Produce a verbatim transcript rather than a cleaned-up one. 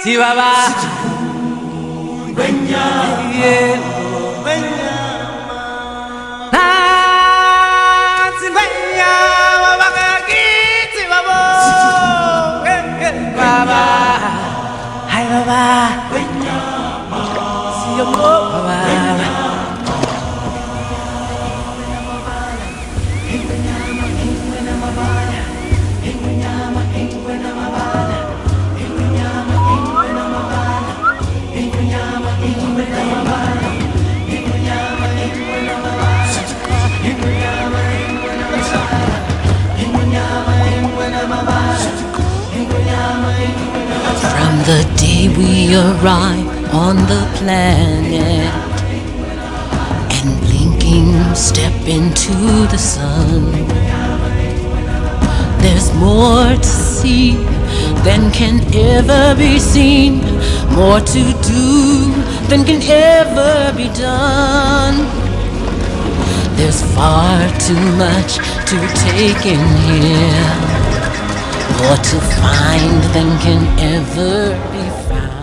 Chihuahua. Yeah. From the day we arrive on the planet and blinking step into the sun, there's more to see than can ever be seen, more to do than can ever be done. There's far too much to take in here, more to find than can ever be found.